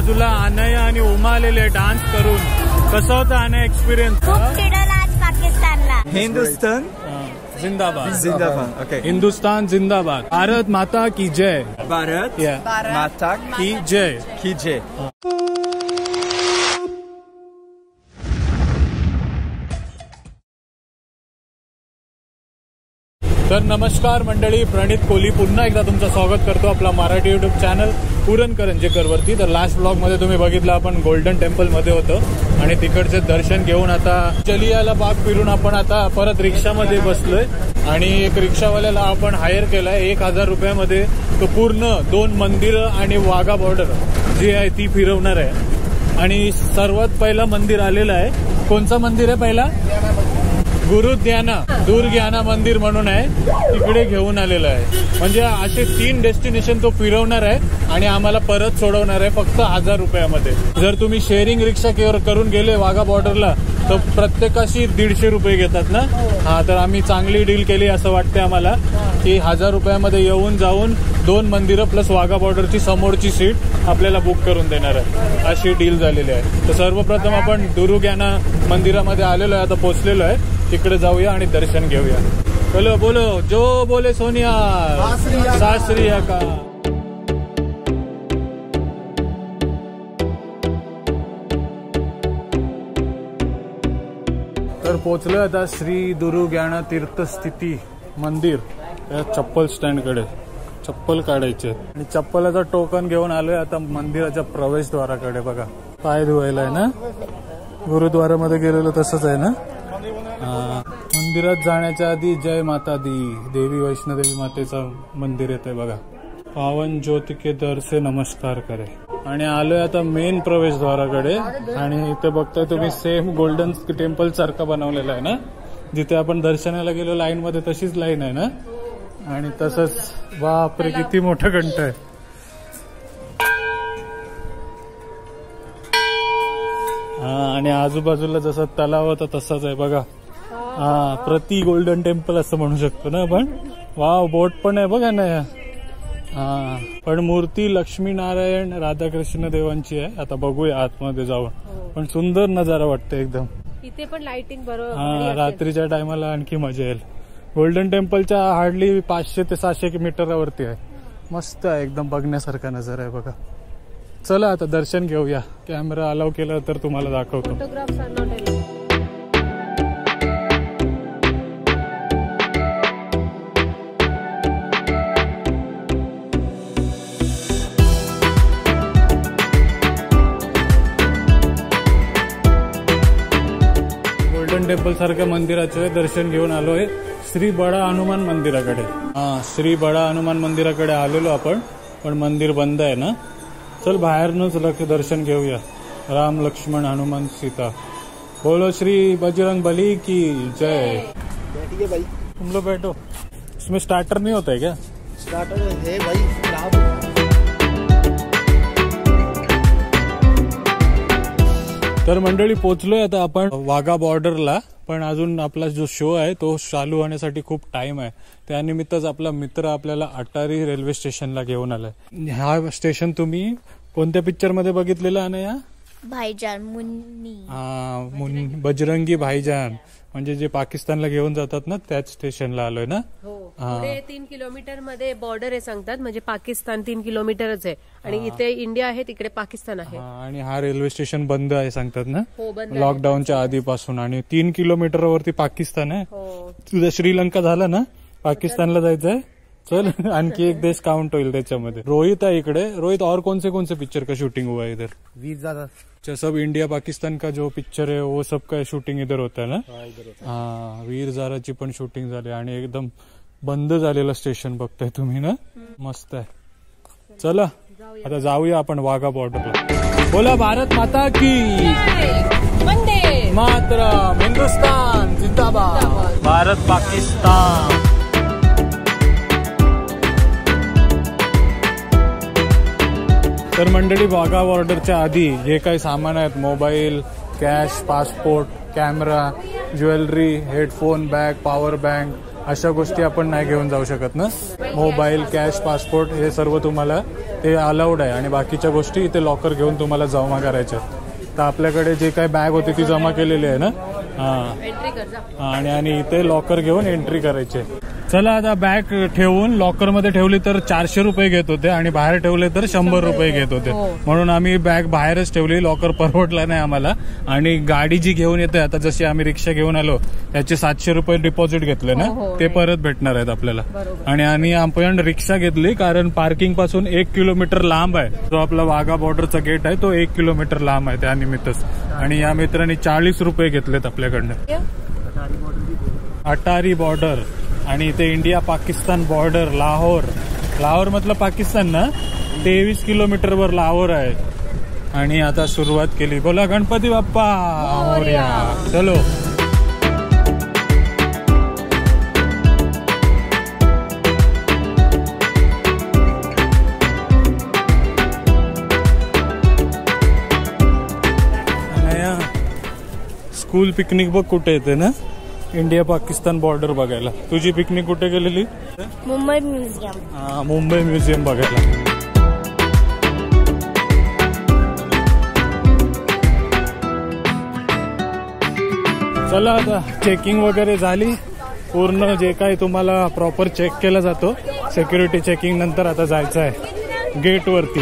बाजूला अनया आणि उमा आलेले डान्स करून. कसं होतं अनया एक्सपिरियन्स? पाकिस्तानला. हिंदुस्तान जिंदाबाद. जिंदाबाद. ओके. हिंदुस्तान जिंदाबाद. भारत माता की जय. भारत माता की जय. की जय. तर नमस्कार मंडळी, प्रणित कोहली पुन्हा एकदा तुमचं स्वागत करतो आपला मराठी युट्यूब चॅनल पुरण करंजेकर वरती. तर लास्ट ब्लॉग मध्ये तुम्ही बघितलं आपण गोल्डन टेम्पल मध्ये होतो आणि तिकडचे दर्शन घेऊन आता चलियाला बाग फिरून आपण आता परत रिक्षामध्ये बसलोय आणि एक रिक्षावाल्याला आपण हायर केलाय 1000 रुपयामध्ये. तो पूर्ण 2 मंदिरं आणि वाघा बॉर्डर जी आहे ती फिरवणार आहे. आणि सर्वात पहिला मंदिर आलेलं आहे. कोणचं मंदिर आहे पहिला? गुरुद्याना दुर्ग्याना मंदिर म्हणून आहे, तिकडे घेऊन आलेलं आहे. म्हणजे असे 3 डेस्टिनेशन तो फिरवणार आहे आणि आम्हाला परत सोडवणार आहे फक्त 1000 रुपयामध्ये. जर तुम्ही शेअरिंग रिक्षा करून गेले वाघा बॉर्डरला तर प्रत्येकाशी 150 रुपये घेतात ना. हा, तर आम्ही चांगली डील केली असं वाटतं आम्हाला की 1000 रुपयामध्ये येऊन जाऊन 2 मंदिरं प्लस वाघा बॉर्डरची समोरची सीट आपल्याला बुक करून देणार आहे, अशी डील झालेली आहे. तर सर्वप्रथम आपण दुर्ग्याना मंदिरामध्ये आलेलो आहे, आता पोहोचलेलो आहे. तिकडे जाऊया आणि दर्शन घेऊया. चलो बोलो जो बोले सोनिया सासरी का. तर पोहोचलोय आता श्री दुर्ग्याना तीर्थस्थिती मंदिर या चप्पल स्टँड कडे. चप्पल काढायचे आणि चप्पलाचा टोकन घेऊन आलोय आता मंदिराच्या प्रवेशद्वाराकडे. बघा, पाय धुवायला आहे ना. गुरुद्वारामध्ये गेलेलो तसंच आहे ना. मंदिरात जाण्याच्या आधी जय माता दी देवी वैष्णोदेवी मातेचं मंदिर येतंय बघा. पावन ज्योति के दर से नमस्कार करे. आणि आलोय आता मेन प्रवेशद्वाराकडे आणि इथे बघताय तुम्ही सेम गोल्डन टेम्पल सारखं बनवलेलं आहे ना. जिथे आपण दर्शनाला गेलो लाईन मध्ये तशीच लाईन आहे ना. आणि तसंच बापरे किती मोठं घंट आहे. हा, आणि आजूबाजूला जसं तलाव होता तसाच आहे बघा. हा, प्रति गोल्डन टेम्पल असं म्हणू शकतो ना आपण. वाव, बोट पण आहे बघा ना. हा, पण मूर्ती लक्ष्मीनारायण राधाकृष्ण देवांची आहे. आता बघूया आतमध्ये जाऊन, पण सुंदर नजारा वाटतं एकदम. इथे पण लाइटिंग बरोबर. हा, रात्रीच्या टायमाला आणखी मजा येईल. गोल्डन टेम्पलच्या हार्डली 500 ते 600 मीटरावरती आहे. मस्त आहे एकदम, बघण्यासारखा नजारा आहे बघा. चला आता दर्शन घेऊया. कॅमेरा अलाव केला तर तुम्हाला दाखवतो. Photographs are not allowed. Golden temple सारख्या मंदिराचे दर्शन घेऊन आलोय श्री बडा हनुमान मंदिराकडे. हा, श्री बडा हनुमान मंदिराकडे आलेलो आपण, पण मंदिर बंद आहे ना. चल बाहेरनच दर्शन घेऊया. राम लक्ष्मण हनुमान सीता. बोलो श्री बजरंग बली की जय. बैठिए भाई. तुम लोग बैठो. इसमें स्टार्टर नहीं होता है क्या? स्टार्टर है भाई. तर मंडळी पोहोचलोय आता आपण वाघा बॉर्डरला, पण अजून आपला जो शो आहे तो चालू होण्यासाठी खूप टाइम आहे. त्यानिमित्तच आपला मित्र आपल्याला अटारी रेल्वे स्टेशनला घेऊन आलाय. हा स्टेशन तुम्ही कोणत्या पिक्चर मध्ये बघितलेलं अनया? भाईजान मुन्नी. बजरंगी भाईजान, म्हणजे जे पाकिस्तानला घेऊन जातात ना त्याच स्टेशनला आलोय ना. हो, पुढे 3 किलोमीटर मध्ये बॉर्डर आहे सांगतात. म्हणजे पाकिस्तान 3 किलोमीटरच आहे आणि इथे इंडिया आहे, तिकडे पाकिस्तान आहे. आणि हा रेल्वे स्टेशन बंद आहे सांगतात ना. हो, बंद. लॉकडाऊनच्या आधीपासून. आणि 3 किलोमीटरवरती पाकिस्तान आहे. हो. तुझं श्रीलंका झालं ना, पाकिस्तानला जायचंय. चल आणखी एक देश काउंट होईल त्याच्यामध्ये. रोहित आहे इकडे. रोहित, और कौन से पिक्चर का शूटिंग हुआ है इधर? वीर ज़्यादा. सब इंडिया पाकिस्तान का जो पिक्चर है वो सब का शूटिंग इधर होता है ना. हा, वीर ज़ाराची पण शूटिंग झाली आणि एकदम बंद झालेलं स्टेशन बघताय तुम्ही ना. मस्त आहे. चला आता जाऊया आपण वाघा बॉर्डरला. बोला भारत माता की वंदे मातरम. हिंदुस्तान जिंदाबाद. भारत पाकिस्तान. तर मंडळी वाघा बॉर्डरच्या आधी जे काही सामान आहेत, mobile, cash, passport, camera, jewellery, headphone, bag, power bank अशा गोष्टी आपण नाही घेऊन जाऊ शकत ना. मोबाईल, कॅश, पासपोर्ट हे सर्व तुम्हाला ते अलाउड आहे आणि बाकीच्या गोष्टी इथे लॉकर घेऊन तुम्हाला जमा करायच्या. तर आपल्याकडे जे काही बॅग होती ती जमा केलेली आहे ना. आणि इथे लॉकर घेऊन एंट्री करायची. चला आता बॅग ठेवून लॉकर मध्ये ठेवली तर 400 रुपये घेत होते आणि बाहेर ठेवले तर 100 रुपये घेत होते. म्हणून आम्ही बॅग बाहेरच ठेवली. लॉकर परवडला नाही आम्हाला. आणि गाडी जी घेऊन येते आता, जशी आम्ही रिक्षा घेऊन आलो त्याचे 700 रुपये डिपॉझिट घेतले ना, ते परत भेटणार आहेत आपल्याला. आणि आपण रिक्षा घेतली कारण पार्किंग पासून 1 किलोमीटर लांब आहे. जो आपला वाघा बॉर्डरचा गेट आहे तो 1 किलोमीटर लांब आहे त्यानिमित्तच. आणि या मित्रांनी 40 रुपये घेतलेत आपल्याकडनं. अटारी बॉर्डर आणि इथे इंडिया पाकिस्तान बॉर्डर. लाहोर मतलब पाकिस्तान ना. 23 किलोमीटरवर लाहोर आहे. आणि आता सुरुवात केली. बोला गणपती बाप्पा मोरया. चलो. स्कूल पिकनिक बघ कुठे येते ना, इंडिया पाकिस्तान बॉर्डर बघायला. तुझी पिकनिक कुठे गेलेली? मुंबई म्युझियम. मुंबई म्युझियम बघायला. चला आता चेकिंग वगैरे झाली. पूर्ण जे काही तुम्हाला प्रॉपर चेक केला जातो, सिक्युरिटी चेकिंग नंतर आता जायचं आहे गेट वरती.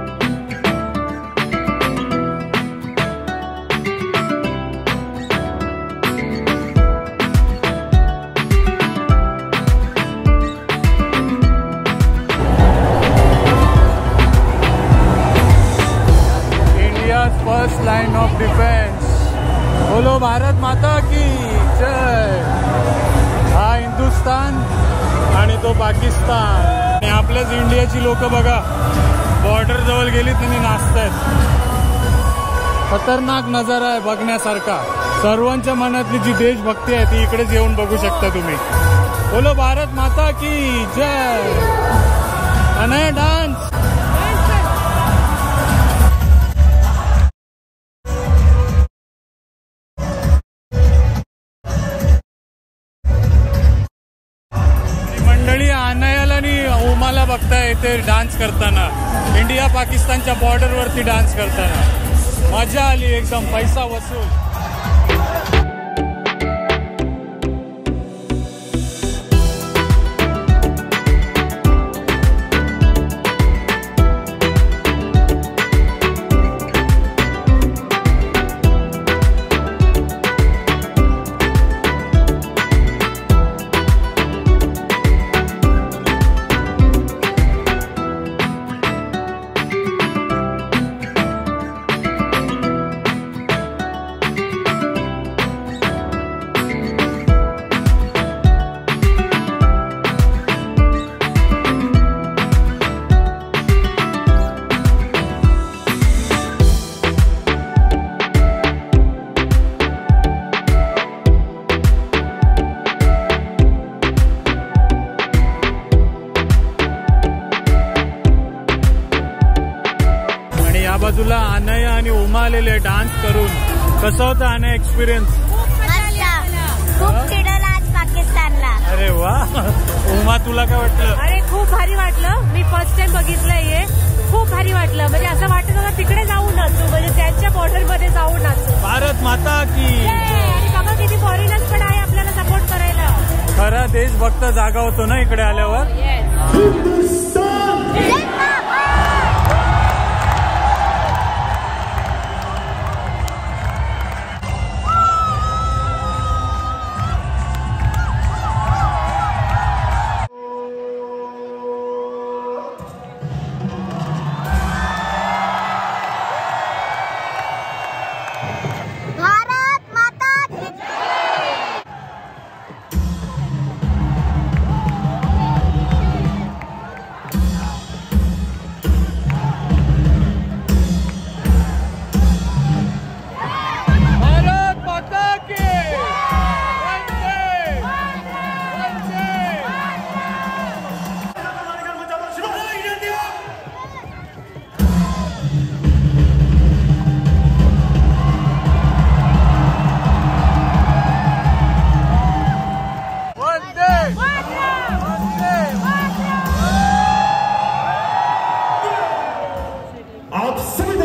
First line of defence. बोलो भारत माता की जय. हा हिंदुस्तान आणि तो पाकिस्तान. आणि आपल्याच इंडियाची लोक बघा बॉर्डर जवळ गेली त्यांनी नाचतायत. खतरनाक नजारा आहे बघण्यासारखा. सर्वांच्या मनातली जी देशभक्ती आहे ती इकडेच येऊन बघू शकता तुम्ही. बोलो भारत माता की जय. आणि डान्स. अनायाला आणि उमाला बघताय इथे डान्स करताना, इंडिया पाकिस्तानच्या बॉर्डर वरती डान्स करताना. मजा आली एकदम, पैसा वसूल. बाजूला अनया आणि उमा आलेले डान्स करून. कसं होतं अनया एक्सपिरियन्स? खूप चिडवलं आज पाकिस्तानला. अरे वा. उमा तुला काय वाटलं? अरे खूप भारी वाटलं. मी फर्स्ट टाइम बघितलंय हे. खूप भारी वाटलं. म्हणजे असं वाटत होतं तिकडे जाऊन नाचू, म्हणजे त्यांच्या बॉर्डर मध्ये जाऊन नाचू. भारत माता की. आणि बघा किती फॉरेनर्स पण आहे आपल्याला सपोर्ट करायला. खरा देशभक्त जागा होतो ना इकडे आल्यावर.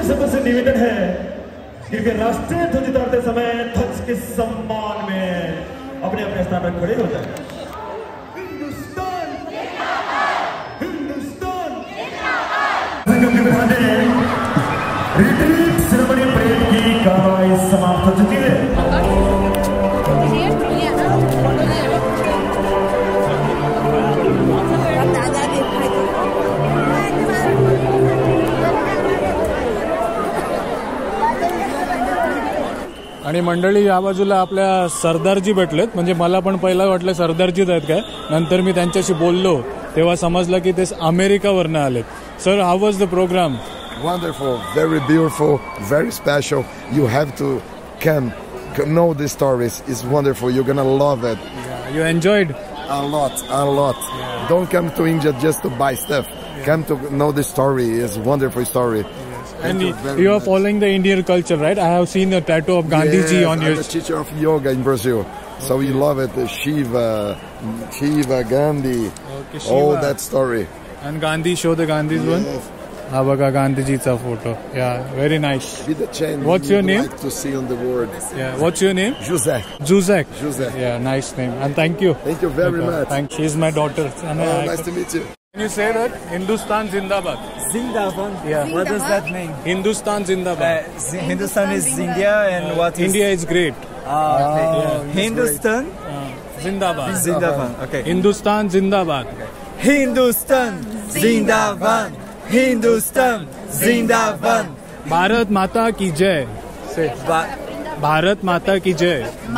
सबसे निवेदन है कृपया राष्ट्रीय ध्वज उतारते समय ध्वज के सम्मान में अपने अपने स्थान पर खड़े हो जाए। Hindustan Hindustan retreat ceremony parade की कार्रवाई समाप्त हो चुकी है। आणि मंडळी या बाजूला आपल्या सरदारजी भेटलेत. म्हणजे मला पण पहिला वाटलं सरदारजीच आहेत काय, नंतर मी त्यांच्याशी बोललो तेव्हा समजलं की ते अमेरिकावरनं आलेत. Sir, how was the programme? Wonderful, very beautiful, very special. You have to come know the stories. It's wonderful. You're gonna love it. You enjoyed? A lot. Yeah. Don't come to India just to buy stuff. Come to know the story. It's a wonderful story. And you are following the Indian culture, right? I have seen a tattoo of Gandhiji on your. I'm a teacher of yoga in Brazil, so we love it. Shiva, Gandhi, all that story. And Gandhi, show the Gandhi's one. हा बघा गांधीजीचा फोटो. Yeah, very nice. With the chain. What's your name? Like to see on the word. Yeah, what's your name? Jose. Juzek. Yeah, nice name. And thank you. Thank you very much. She's my daughter. Nice to meet you. Can you say that? Hindustan Zindabad. Zindabad? Yeah. What does that mean? Hindustan Zindabad. Hindustan is India and what is... India is great. Okay. Hindustan? Zindabad. Zindabad. Okay. Hindustan Zindabad. Hindustan Zindabad. Hindustan Zindabad. Bharat Mata ki jai. Say. Bharat Mata ki jai.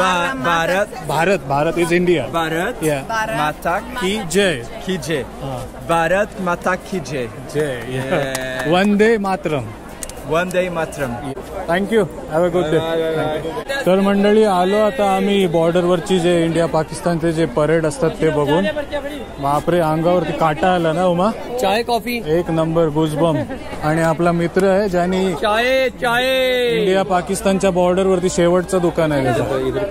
Bharat is India. Bharat. Yeah. Mata ki jai. ki jai. Bharat Mata ki jai. Jai. Yeah. Vande Mataram. Vande Mataram. Thank you. Have a good day. तर मंडळी, आलो आता आम्ही बॉर्डरवरची जे India पाकिस्तानचे जे parade असतात ते बघून. बापरे, अंगावरती काटा आला ना उमा. चाय कॉफी एक नंबर, गुजबम. आणि आपला मित्र आहे ज्यानी इंडिया पाकिस्तानच्या बॉर्डरवरती शेवटचं दुकान आहे त्याचं.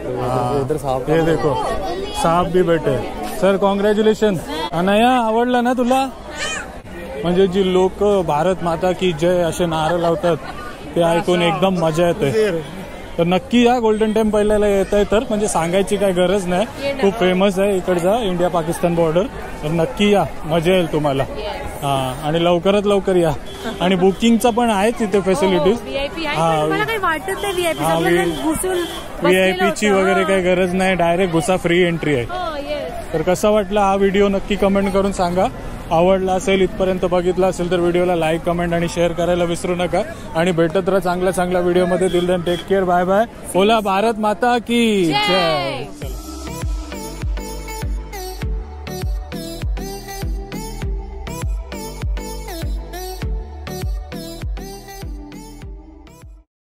हे देखो, साहब भी भेटे. Sir, congratulation. अनाया, आवडला ना तुला? म्हणजे जी लोक भारत माता की जय असे नारे लावतात ते ऐकून एकदम मजा येते. तर नक्की या गोल्डन टेम्पलला येत आहे तर, म्हणजे सांगायची काय गरज नाही, खूप फेमस आहे इकडचा इंडिया पाकिस्तान बॉर्डर. तर नक्की या, मजा येईल तुम्हाला. आणि लवकरात लवकर या. आणि बुकिंगचा पण आहे तिथे फॅसिलिटीज. व्हीआयपीची वगैरे काही गरज नाही, डायरेक्ट घुसा, फ्री एंट्री आहे. तर कसा वाटला हा व्हिडिओ नक्की कमेंट करून सांगा. आवडला असेल, इथपर्यंत बघितला असेल तर व्हिडिओला लाईक, कमेंट आणि शेअर करायला विसरू नका. आणि भेटत राहा चांगल्या व्हिडिओमध्ये. Till then take care, bye bye. बोला भारत माता की जय.